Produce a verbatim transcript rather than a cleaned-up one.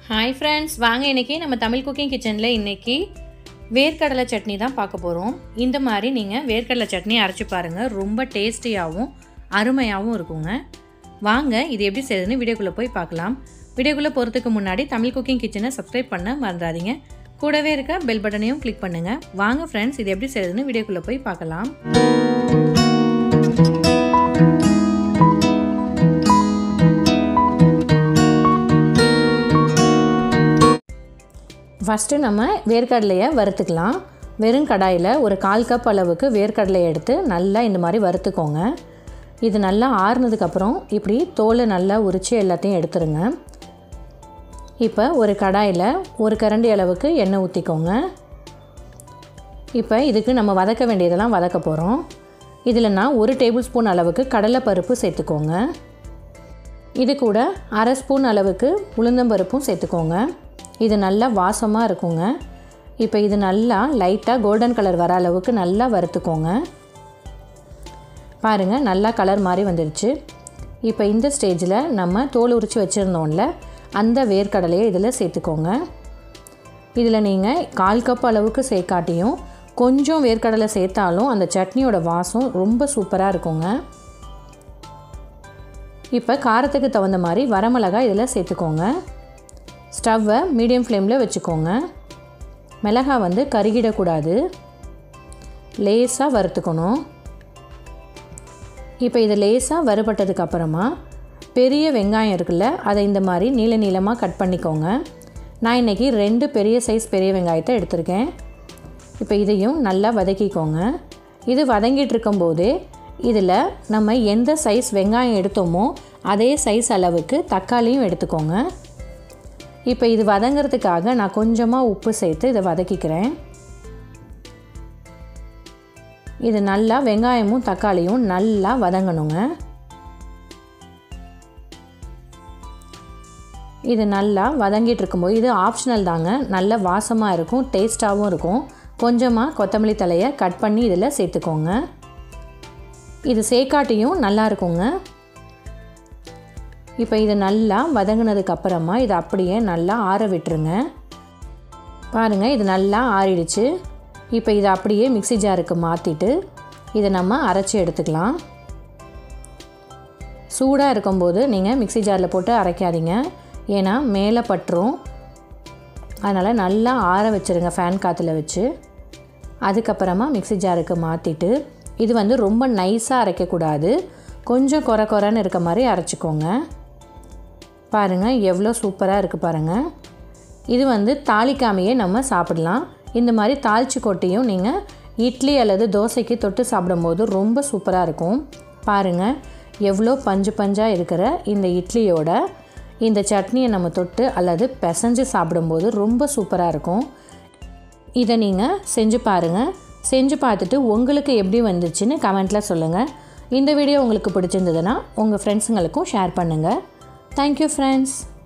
Hi friends, வாங்க இன்னைக்கு நம்ம தமிழ் குக்கிங் கிச்சன்ல இன்னைக்கு வேர்க்கடலை சட்னி தான் பார்க்க போறோம். இந்த மாதிரி நீங்க வேர்க்கடலை சட்னி அரைச்சு பாருங்க. ரொம்ப டேஸ்டியாவும் அருமையாவும் இருக்குங்க. வாங்க இது எப்படி செய்யறதுன்னு வீடியோக்குள்ள போய் பார்க்கலாம். வீடியோக்குள்ள போறதுக்கு முன்னாடி தமிழ் குக்கிங் கிச்சனை சப்ஸ்கிரைப் பண்ண மறந்துடாதீங்க. கூடவே இருக்க பெல் பட்டனையும் கிளிக் பண்ணுங்க. வாங்க फ्रेंड्स இது எப்படி செய்யறதுன்னு வீடியோக்குள்ள போய் பார்க்கலாம். ஃபர்ஸ்ட் நம்ம வேர்க்கடலையை வறுத்துக்கலாம். வெறும் கடாயில் ஒரு கால் கப் அளவுக்கு வேர்க்கடலையை எடுத்து நல்லா இந்த மாதிரி வறுத்துக்கோங்க. இது நல்லா ஆறுனதுக்கப்புறம் இப்படி தோலை நல்லா உரித்து எல்லாத்தையும் எடுத்துருங்க. இப்போ ஒரு கடாயில் ஒரு கரண்டி அளவுக்கு எண்ணெய் ஊற்றிக்கோங்க. இப்போ இதுக்கு நம்ம வதக்க வேண்டியதெல்லாம் வதக்க போகிறோம். இதில் நான் ஒரு டேபிள் ஸ்பூன் அளவுக்கு கடலைப்பருப்பு சேர்த்துக்கோங்க. இது கூட அரை ஸ்பூன் அளவுக்கு உளுந்தம்பருப்பும் சேர்த்துக்கோங்க. இது நல்லா வாசமாக இருக்குங்க. இப்போ இது நல்லா லைட்டாக கோல்டன் கலர் வர அளவுக்கு நல்லா வறுத்துக்கோங்க. பாருங்கள் நல்லா கலர் மாதிரி வந்துடுச்சு. இப்போ இந்த ஸ்டேஜில் நம்ம தோல் உரித்து வச்சுருந்தோம்ல அந்த வேர்க்கடலையை இதில் சேர்த்துக்கோங்க. இதில் நீங்கள் கால் கப் அளவுக்கு சேர்க்காட்டியும் கொஞ்சம் வேர்க்கடலை சேர்த்தாலும் அந்த சட்னியோட வாசம் ரொம்ப சூப்பராக இருக்குங்க. இப்போ காரத்துக்கு தகுந்த மாதிரி வரமிளகாய் இதில் சேர்த்துக்கோங்க. ஸ்டவ்வை மீடியம் ஃப்ளேமில் வச்சுக்கோங்க. மிளகாய் வந்து கருகிடக்கூடாது, லேசாக வறுத்துக்கணும். இப்போ இது லேசாக வறுபட்டதுக்கப்புறமா பெரிய வெங்காயம் இருக்குல்ல அதை இந்த மாதிரி நீள நீளமாக கட் பண்ணிக்கோங்க. நான் இன்றைக்கி ரெண்டு பெரிய சைஸ் பெரிய வெங்காயத்தை எடுத்திருக்கேன். இப்போ இதையும் நல்லா வதக்கிக்கோங்க. இது வதங்கிட்டு இருக்கும்போதே இதில் நம்ம எந்த சைஸ் வெங்காயம் எடுத்தோமோ அதே சைஸ் அளவுக்கு தக்காளியும் எடுத்துக்கோங்க. இப்போ இது வதங்கிறதுக்காக நான் கொஞ்சமாக உப்பு சேர்த்து இதை வதக்கிக்கிறேன். இது நல்லா வெங்காயமும் தக்காளியும் நல்லா வதங்கணுங்க. இது நல்லா வதங்கிட்டு இருக்கும்போது இது ஆப்ஷனல் தாங்க, நல்ல வாசமாக இருக்கும், டேஸ்ட்டாகவும் இருக்கும். கொஞ்சமாக கொத்தமல்லி தலையை கட் பண்ணி இதில் சேர்த்துக்கோங்க. இது சேர்க்காட்டியும் நல்லா இருக்குங்க. இப்போ இது நல்லா வதங்கினதுக்கு அப்புறமா இதை அப்படியே நல்லா ஆற விட்டுருங்க. பாருங்கள் இது நல்லா ஆறிடுச்சு. இப்போ இதை அப்படியே மிக்ஸி ஜாருக்கு மாற்றிட்டு இதை நம்ம அரைச்சி எடுத்துக்கலாம். சூடாக இருக்கும்போது நீங்கள் மிக்ஸி ஜாரில் போட்டு அரைக்காதீங்க, ஏன்னா மேலே பட்டுரும். அதனால் நல்லா ஆற வச்சுருங்க ஃபேன் காற்றுல வச்சு. அதுக்கப்புறமா மிக்ஸி ஜாருக்கு மாற்றிட்டு இது வந்து ரொம்ப நைஸாக அரைக்கக்கூடாது, கொஞ்சம் குறை குறைன்னு இருக்க மாதிரி அரைச்சிக்கோங்க. பாருங்கள் எவ்வளோ சூப்பராக இருக்குது பாருங்கள். இது வந்து தாளிக்காமையே நம்ம சாப்பிடலாம். இந்த மாதிரி தாளிச்சு கொட்டியும் நீங்கள் இட்லி அல்லது தோசைக்கு தொட்டு சாப்பிடும்போது ரொம்ப சூப்பராக இருக்கும். பாருங்கள் எவ்வளோ பஞ்சு பஞ்சாக இருக்கிற இந்த இட்லியோட இந்த சட்னியை நம்ம தொட்டு அல்லது பிசைஞ்சு சாப்பிடும்போது ரொம்ப சூப்பராக இருக்கும். இதை நீங்கள் செஞ்சு பாருங்கள். செஞ்சு பார்த்துட்டு உங்களுக்கு எப்படி வந்துச்சுன்னு கமெண்ட்டில் சொல்லுங்கள். இந்த வீடியோ உங்களுக்கு பிடிச்சிருந்ததுன்னா உங்கள் ஃப்ரெண்ட்ஸுங்களுக்கும் ஷேர் பண்ணுங்கள். Thank you friends.